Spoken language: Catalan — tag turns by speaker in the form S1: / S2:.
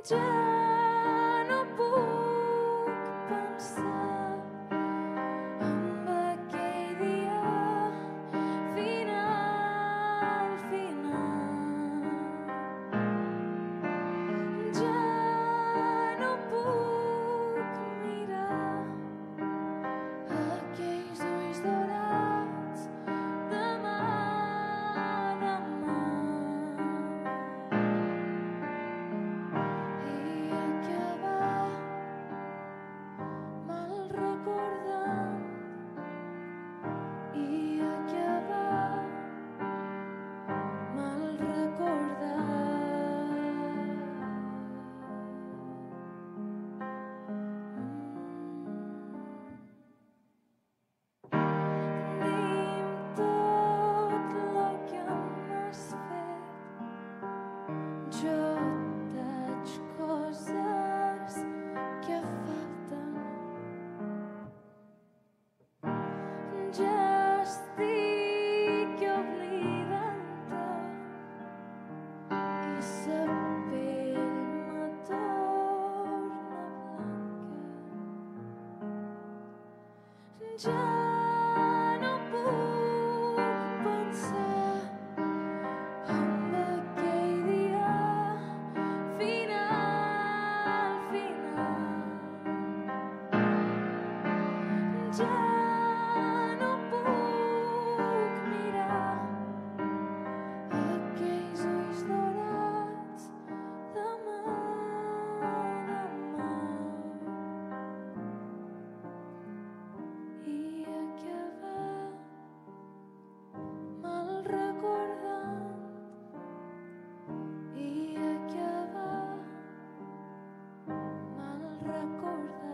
S1: Ja no puc pensar en aquell dia final, final. Ja no puc mirar aquells ulls dorats demà, demà. I acabar mal recordant, i acabar mal recordant. Tenim tot lo que m'has fet. Jo taig coses que falten. Ja estic oblidant-te i sa pell me torna blanca. Ja no puc pensar en aquell dia final, final. Ja no puc mirar aquells ulls dorats demà, demà. I acabar mal recordant, i acabar mal recordant.